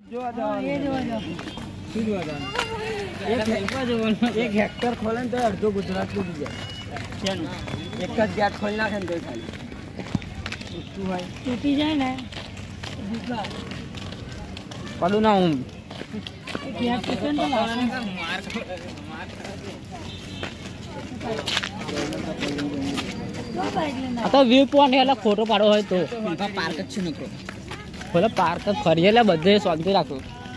એક હેક્ટર ખોલે ને તો અડધો ગુજરાત ડૂબી જાય. એક જ ગેટ ખોલી નાખે ને તો ખાલી તૂટી જાય ને પડું ના હું તો વ્યૂ પોઈન્ટ એટલે ફોટો પાડવો હોય તો પાર્ક જ છે નકરો. બોલે પાર્ક જ ફરીએ એટલે બધે શાંતિ રાખો.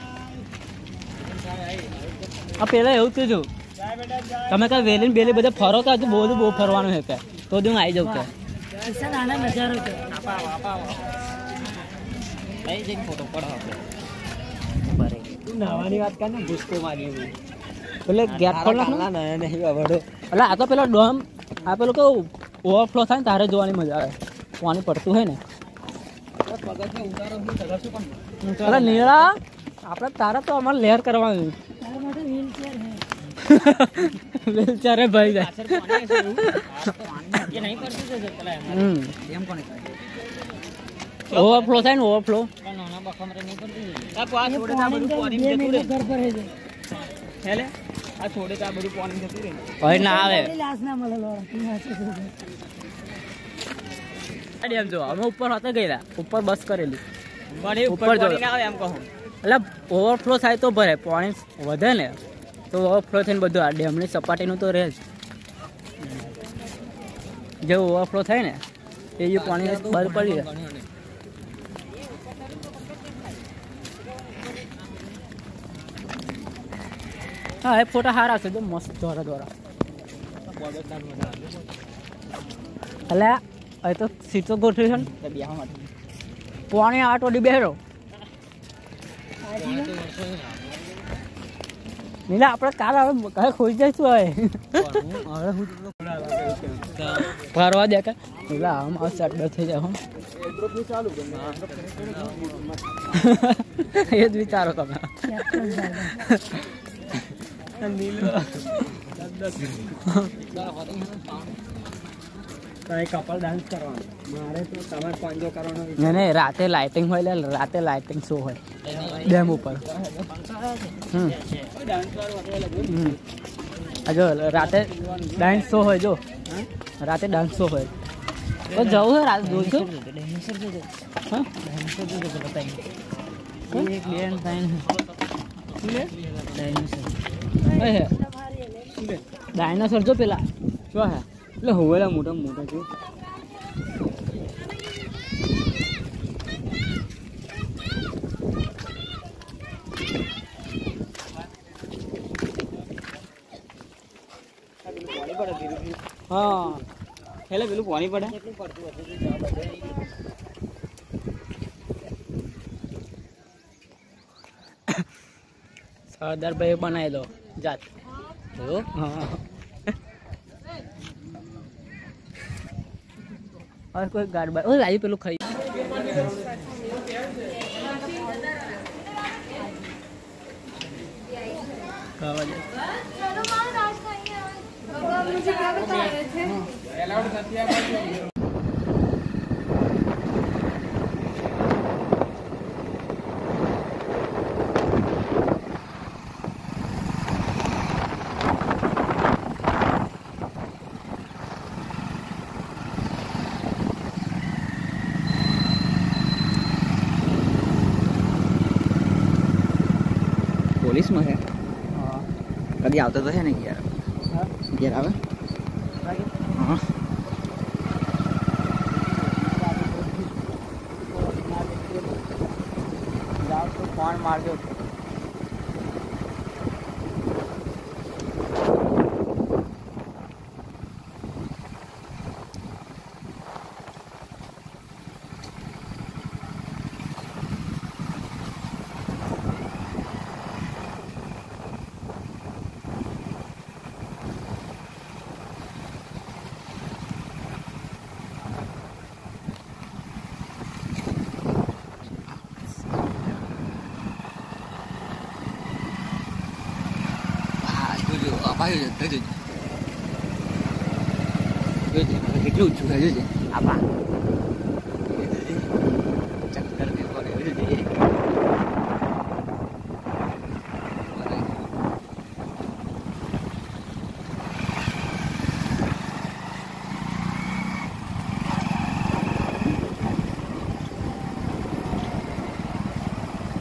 આ પેલા એવું થયું તમે કઈ વેલી બેલી બધે ફરો તો હજુ બહુ ફરવાનું છે કે તો હું આવી જાઉં કે નજારો ફોટો પડો નાવાની વાત કર ને ભૂસકો મારી એટલે ગેટ ખોલ નાખ એટલે આ તો પેલો ડોમ આ પેલું કેવું ઓવરફ્લો થાય ને તારે જોવાની મજા આવે. પાણી પડતું હોય ને એટલે નીળા આપણે તારે તો અમારે લહેર કરવાની વ્હીલચેર હે ભાઈ જાય ઓવરફ્લો થાય ને ઓવરફ્લો ના આવે એમ જો અમે ઉપર હતા ગયેલા ઉપર બસ કરેલી ઉપર એમ કહું એટલે ઓવરફ્લો થાય તો ભરે પાણી વધે ને તો ઓવરફ્લો થઈને બધું આ ડેમની સપાટીનું તો રહે જ. જે ઓવરફ્લો થાય ને એ પાણી બહાર પડી જાય. હા એ ફોટા સારા છે મસ્ત દ્વારા એટલે હવે તો સીટો ગોઠવી છે ને પાણી આઠ ઓડી બેરો નીલા આપણે કાલ હવે કઈ ખોઈ જઈશું હવે ફરવા દે કે નીલા આમ સેટ થઈ જાય એ જ વિચારો તમે કપલ ડાન્સ કરવાનો મારે તો તમારે પાંજો કરવાનો નહીં રાતે લાઇટિંગ હોય એટલે રાતે લાઇટિંગ શો હોય ડેમ ઉપર. જો રાતે ડાન્સ શો હોય જો રાતે ડાન્સ શો હોય તો જવું હોય રાતે જોઈશું. ડાયનાસોર જો પેલા શું હે એટલે હોવેલા મોટા મોટા છે. હા એટલે પેલું પાણી પડે સરદારભાઈ બનાવી દો જાત. और कोई गाड़ बार ओ लाइव पे लोग खरी खावा जाए चलो मां राज खाएंगे बाबा मुझे क्या बता रहे थे अलाउड सत्या पुलिस में है कभी आता तो है नहीं यार यार आवे हाँ जाओ तो फोन मार दो apa ya tadi કેટલું ઊંચું છે જોજે આપા ચક્કર કે કરે જોજે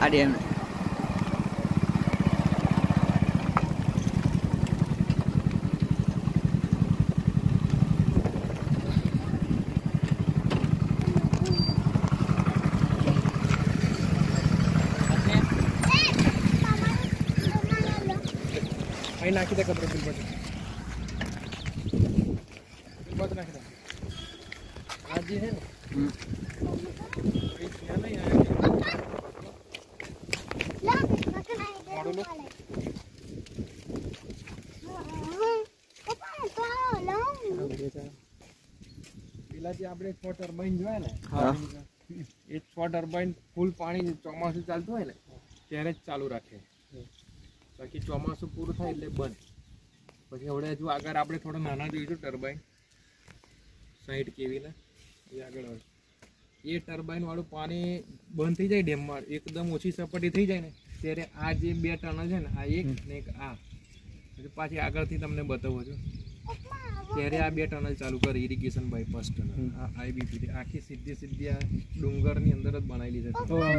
આ ડેમ અહીં નાખી દે કપડું બિલ બધું નાખી દે આ જે છે ને પેલા જે આપણે 6 ટર્બાઇન જોયા ને એ 6 ટર્બાઇન ફૂલ પાણી ચોમાસું ચાલતું હોય ને ત્યારે જ ચાલુ રાખે, બાકી ચોમાસું પૂરું થાય એટલે બંધ. પછી હવે હજુ આગળ આપણે થોડા નાના જોઈશું ટર્બાઇન 60 કેવીના એ આગળ હોય. એ ટર્બાઇન વાળું પાણી બંધ થઈ જાય ડેમમાં, એકદમ ઓછી સપાટી થઈ જાય ને ત્યારે આ જે 2 ટનલ છે ને આ એક ને એક આ પાછી આગળથી તમને બતાવું છું ત્યારે આ 2 ટનલ ચાલુ કરે ઇરિગેશન બાયપાસ ટનલ. આ આઈબીપી આખી સીધી આ ડુંગરની અંદર જ બનાવેલી છે.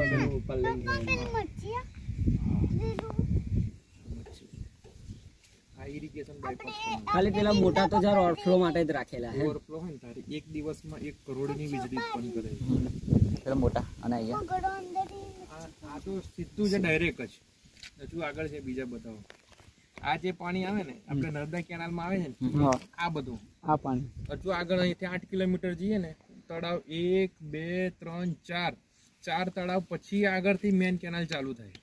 ખાલી પેલા મોટા તો જરા ઓવરફ્લો માટે જ રાખેલા છે. ઓવરફ્લો હોય ને તારે એક દિવસમાં 1 કરોડની વીજળી ઉત્પન્ન કરે. પેલા મોટા અને અહીંયા આ તો સીધું છે ડાયરેક્ટ જ. હજુ આગળ છે બીજા બતાવો. આ જે પાણી આવે ને આપણે નર્મદા કેનાલમાં આવે છે ને આ બધું આ પાણી હજુ આગળ અહીંથી 8 કિલોમીટર જઈએ ને તળાવ 1 2 3 4 તળાવ પછી આગળથી મેન કેનાલ ચાલુ થાય.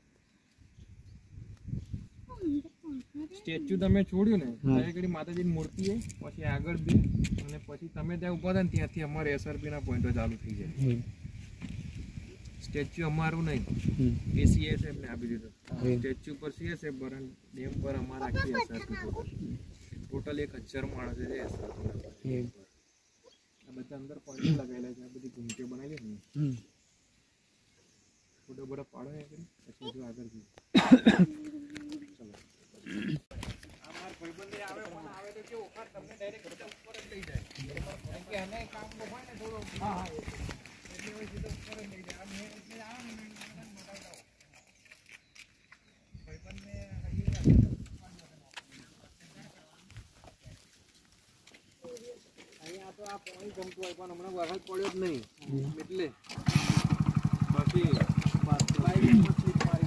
સ્ટેચ્યુ તમે છોડ્યું ને ત્યાં આગળ માતાજીની મૂર્તિ છે, પછી આગળ બે અને પછી તમે ત્યાં ઉભા હતા ને ત્યાંથી અમારે એસઆરપી ના પોઈન્ટો ચાલુ થઈ જાય. સ્ટેચ્યુ અમારું નહીં, એ સીએસએફ ને આપી દીધું. સ્ટેચ્યુ પર સીએસએફ પર ડેમ પર અમારે આખી એસઆરપી ટોટલ 1000 માણસ છે એસઆરપી. આ બધા અંદર પોઈન્ટ લગાવેલા છે, આ બધી ઘૂમટીઓ બનાવી ને ફોટો બોટો પાડો પછી હજુ આગળ જઈએ. અમાર ભાઈબંધે આવે પણ આવે તો કેવું તમને ડાયરેક્ટ ઉપર જ લઈ જાય, કારણ કે એને કામ હોય ને થોડું હા એટલે હોય સીધો ઉપર જ લઈ જાય. આ મેં એટલે આવે ને બતાવતા ભાઈબંધને અહીંયા તો આ પાણી ગમતું હોય પણ હમણાં વરસાદ પડ્યો જ નહીં એટલે બાકી